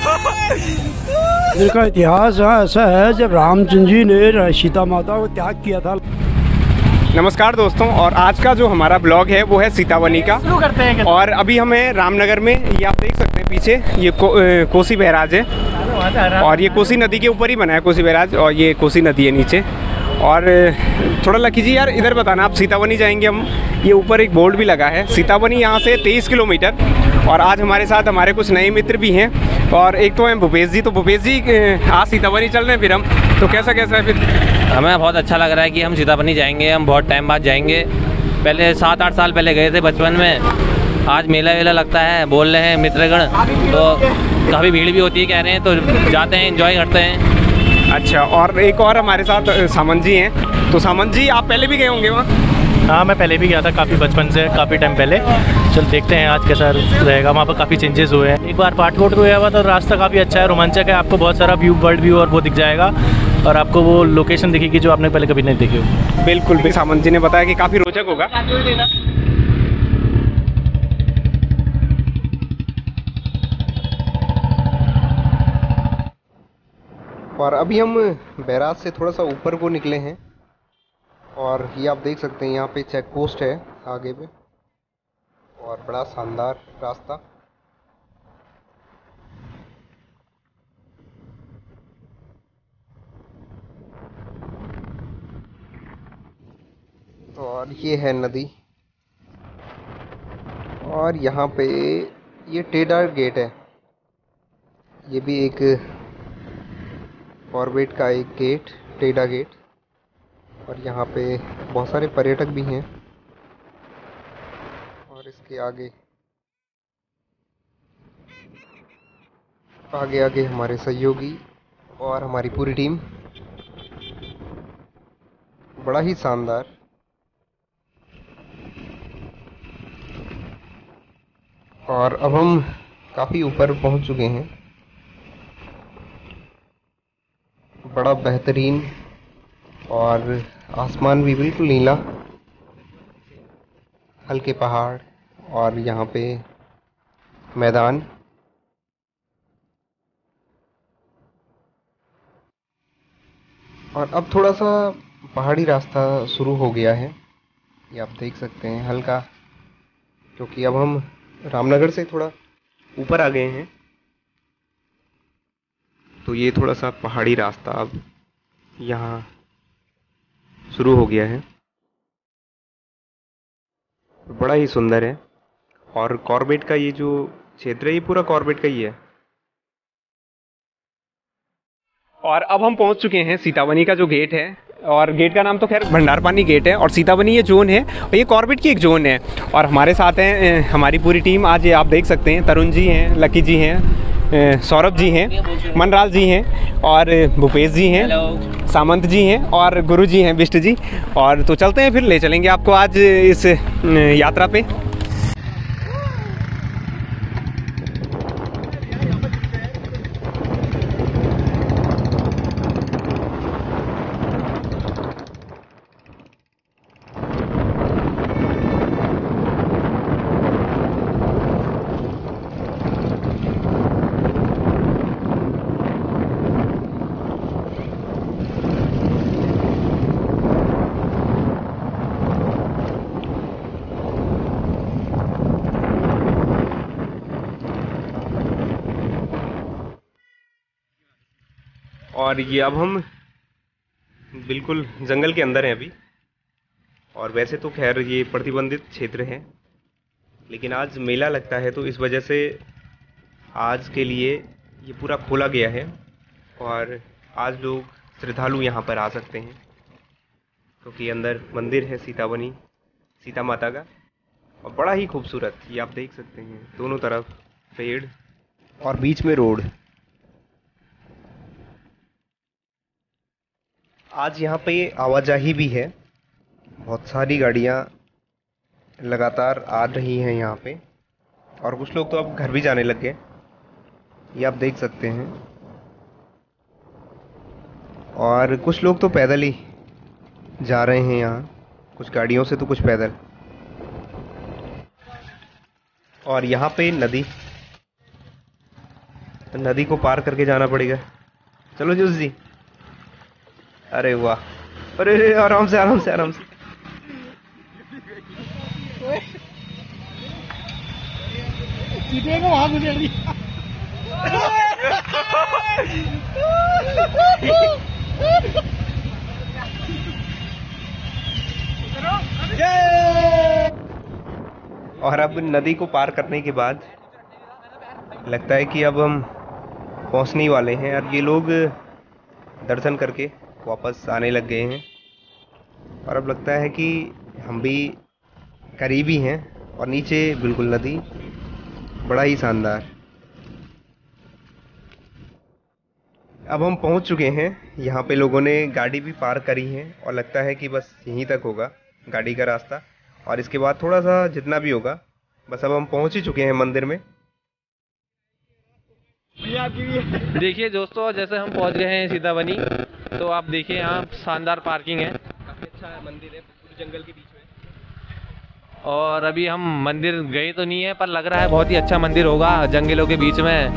का इतिहास ऐसा है जब रामचंद्र जी ने सीता माता को त्याग किया था। नमस्कार दोस्तों, और आज का जो हमारा ब्लॉग है वो है सीतावनी का। शुरू करते हैं। और अभी हम हैं रामनगर में। ये आप देख सकते हैं पीछे ये कोसी बैराज है, और ये कोसी नदी के ऊपर ही बना है कोसी बैराज, और ये कोसी नदी है नीचे। और थोड़ा लकी जी यार इधर बताना, आप सीतावनी जाएंगे हम, ये ऊपर एक बोर्ड भी लगा है सीतावनी यहाँ से 23 किलोमीटर। और आज हमारे साथ हमारे कुछ नए मित्र भी हैं, और एक तो हैं भूपेश जी। तो भूपेश जी आज सीतावनी चल रहे हैं फिर हम, तो कैसा है फिर? हमें बहुत अच्छा लग रहा है कि हम सीतावनी जाएंगे। हम बहुत टाइम बाद जाएंगे, पहले 7-8 साल पहले गए थे बचपन में। आज मेला वेला लगता है बोल रहे हैं मित्रगण, तो काफ़ी भीड़ भी होती है कह रहे हैं, तो जाते हैं एंजॉय करते हैं। अच्छा, और एक और हमारे साथ सामंत जी हैं। तो सामंत जी आप पहले भी गए होंगे वहाँ? हाँ, मैं पहले भी गया था काफ़ी बचपन से, काफ़ी टाइम पहले। चल देखते हैं आज कैसा रहेगा। वहाँ पर काफ़ी चेंजेस हुए हैं। एक बार पाटकोट को गया हुआ तो रास्ता काफ़ी अच्छा है, रोमांचक है। आपको बहुत सारा व्यू, बर्ड व्यू और वो दिख जाएगा, और आपको वो लोकेशन दिखेगी जो आपने पहले कभी नहीं देखी होगी। बिल्कुल भी सामंत जी ने बताया कि काफ़ी रोचक होगा। और अभी हम बैराज से थोड़ा सा ऊपर को निकले हैं, और ये आप देख सकते हैं यहाँ पे चेक पोस्ट है आगे पे, और बड़ा शानदार रास्ता। और ये है नदी, और यहाँ पे ये टेढ़ा गेट है, ये भी एक कॉर्बेट का एक गेट, टेढ़ा गेट। और यहाँ पे बहुत सारे पर्यटक भी हैं, और इसके आगे आगे हमारे सहयोगी और हमारी पूरी टीम। बड़ा ही शानदार। और अब हम काफ़ी ऊपर पहुंच चुके हैं। बड़ा बेहतरीन, और आसमान भी बिल्कुल नीला, हल्के पहाड़, और यहाँ पे मैदान। और अब थोड़ा सा पहाड़ी रास्ता शुरू हो गया है, ये आप देख सकते हैं हल्का, क्योंकि अब हम रामनगर से थोड़ा ऊपर आ गए हैं, तो ये थोड़ा सा पहाड़ी रास्ता अब यहाँ शुरू हो गया है। बड़ा ही सुंदर है, और कॉर्बेट का ये जो क्षेत्र है ये पूरा कॉर्बेट का ही है। और अब हम पहुंच चुके हैं सीतावनी का जो गेट है, और गेट का नाम तो खैर भंडारपानी गेट है, और सीतावनी ये जोन है, और ये कॉर्बेट की एक जोन है। और हमारे साथ हैं हमारी पूरी टीम। आज ये आप देख सकते हैं तरुण जी हैं, लकी जी हैं, सौरभ जी हैं, मनराज जी हैं, और भूपेश जी हैं, सामंत जी हैं, और गुरु जी हैं, बिष्ट जी। और तो चलते हैं, फिर ले चलेंगे आपको आज इस यात्रा पे। और ये अब हम बिल्कुल जंगल के अंदर हैं अभी। और वैसे तो खैर ये प्रतिबंधित क्षेत्र है, लेकिन आज मेला लगता है, तो इस वजह से आज के लिए ये पूरा खोला गया है, और आज लोग श्रद्धालु यहाँ पर आ सकते हैं, क्योंकि अंदर मंदिर है सीतावनी, सीता माता का। और बड़ा ही खूबसूरत, ये आप देख सकते हैं दोनों तरफ पेड़ और बीच में रोड। आज यहाँ पे आवाजाही भी है, बहुत सारी गाड़ियाँ लगातार आ रही हैं यहाँ पे, और कुछ लोग तो अब घर भी जाने लग गए, ये आप देख सकते हैं। और कुछ लोग तो पैदल ही जा रहे हैं यहाँ, कुछ गाड़ियों से तो कुछ पैदल। और यहाँ पे नदी, नदी को पार करके जाना पड़ेगा। चलो जूस जी। अरे वाह, अरे आराम से आराम से आराम से। और अब नदी को पार करने के बाद लगता है कि अब हम पहुंचने वाले हैं। अब ये लोग दर्शन करके वापस आने लग गए हैं और अब लगता है कि हम भी करीब ही हैं। और नीचे बिल्कुल नदी, बड़ा ही शानदार। अब हम पहुंच चुके हैं। यहाँ पे लोगों ने गाड़ी भी पार्क करी है और लगता है कि बस यहीं तक होगा गाड़ी का रास्ता, और इसके बाद थोड़ा सा जितना भी होगा। बस अब हम पहुंच ही चुके हैं मंदिर में। देखिए दोस्तों, जैसे हम पहुंच गए हैं सीताबनी, तो आप देखिए यहाँ शानदार पार्किंग है, काफ़ी अच्छा मंदिर है पूरे जंगल के बीच में। और अभी हम मंदिर गए तो नहीं है, पर लग रहा है बहुत ही अच्छा मंदिर होगा जंगलों के बीच में।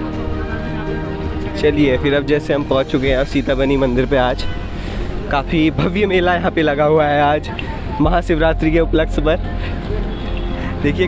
चलिए फिर अब जैसे हम पहुंच चुके हैं सीताबनी मंदिर पे, आज काफ़ी भव्य मेला यहाँ पे लगा हुआ है आज महाशिवरात्रि के उपलक्ष्य पर। देखिए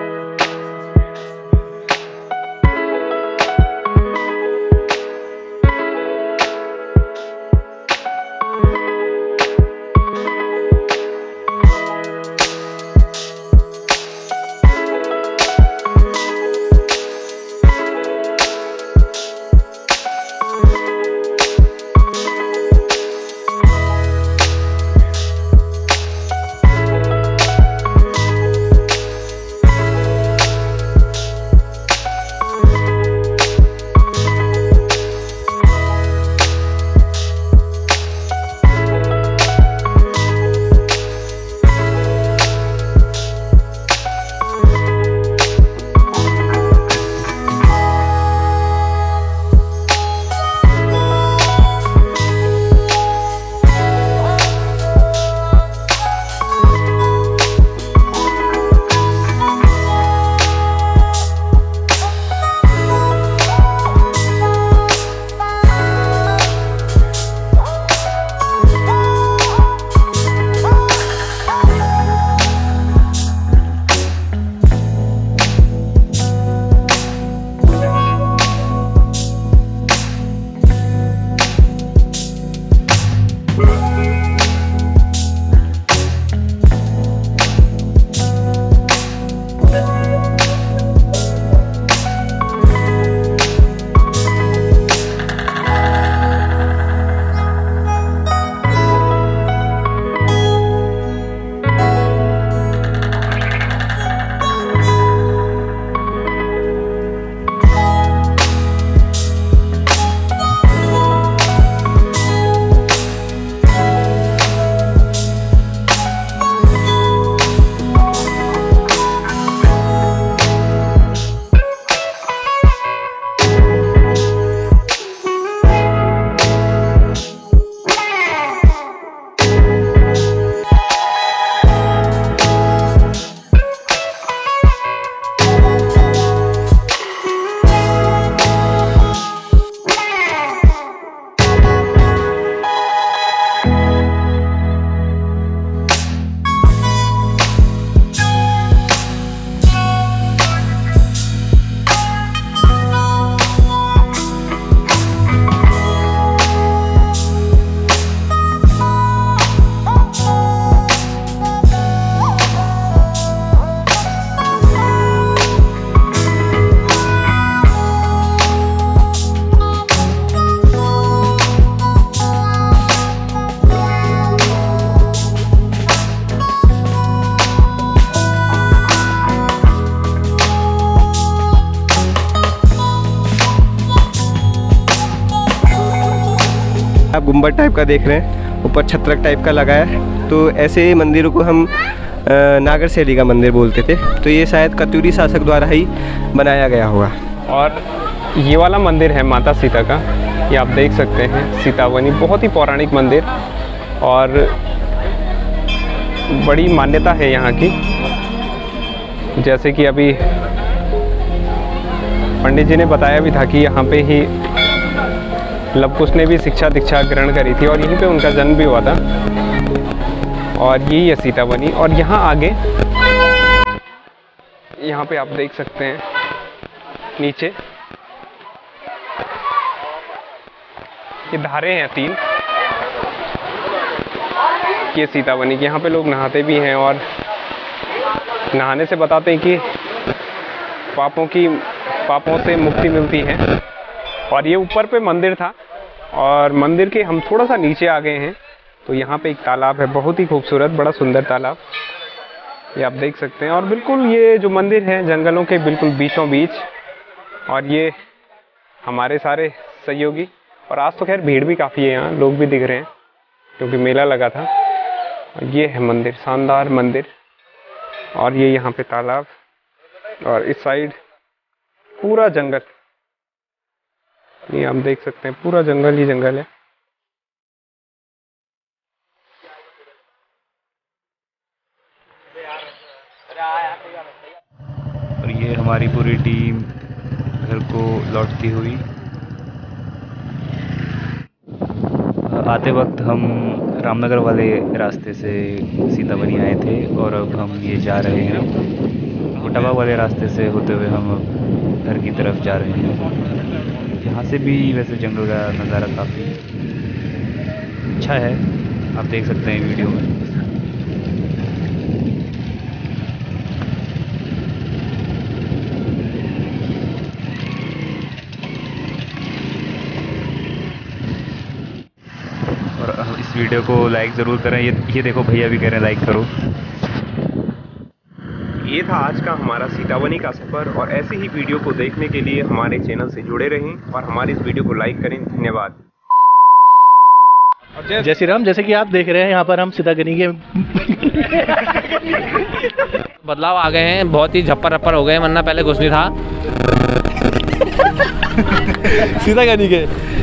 आप गुम्बद टाइप का देख रहे हैं, ऊपर छत्रक टाइप का लगा है। तो ऐसे मंदिरों को हम नागर शैली का मंदिर बोलते थे। तो ये शायद कत्यूरी शासक द्वारा ही बनाया गया होगा। और ये वाला मंदिर है माता सीता का, ये आप देख सकते हैं सीतावनी, बहुत ही पौराणिक मंदिर और बड़ी मान्यता है यहाँ की। जैसे कि अभी पंडित जी ने बताया भी था कि यहाँ पे ही लव कुश ने भी शिक्षा दीक्षा ग्रहण करी थी और यहीं पे उनका जन्म भी हुआ था। और यही है सीतावनी। और यहाँ आगे यहाँ पे आप देख सकते हैं नीचे ये धारे हैं 3, ये सीतावनी के। यहाँ पे लोग नहाते भी हैं और नहाने से बताते हैं कि पापों से मुक्ति मिलती है। और ये ऊपर पे मंदिर था और मंदिर के हम थोड़ा सा नीचे आ गए हैं तो यहाँ पे एक तालाब है, बहुत ही खूबसूरत, बड़ा सुंदर तालाब, ये आप देख सकते हैं। और बिल्कुल ये जो मंदिर है जंगलों के बिल्कुल बीचों बीच। और ये हमारे सारे सहयोगी, और आज तो खैर भीड़ भी काफ़ी है, यहाँ लोग भी दिख रहे हैं क्योंकि मेला लगा था। ये है मंदिर, शानदार मंदिर। और ये यहाँ पे तालाब और इस साइड पूरा जंगल, ये आप देख सकते हैं पूरा जंगल ही जंगल है। और ये हमारी पूरी टीम घर को लौटती हुई। आते वक्त हम रामनगर वाले रास्ते से सीतावनी आए थे और अब हम ये जा रहे हैं कोटाबा वाले रास्ते से होते हुए हम घर की तरफ जा रहे हैं। यहाँ से भी वैसे जंगल का नज़ारा काफ़ी अच्छा है, आप देख सकते हैं वीडियो में। और इस वीडियो को लाइक ज़रूर करें। ये देखो भैया भी कह रहे हैं लाइक करो। ये था आज का हमारा सीतावनी का सफ़र और ऐसे ही वीडियो को देखने के लिए हमारे चैनल से जुड़े रहें और हमारे इस वीडियो को लाइक करें। धन्यवाद। जय श्री राम। जैसे कि आप देख रहे हैं यहाँ पर हम सीतावनी के बदलाव आ गए हैं, बहुत ही झप्पर रप्पर हो गए, वरना पहले कुछ नहीं था। सीतावनी के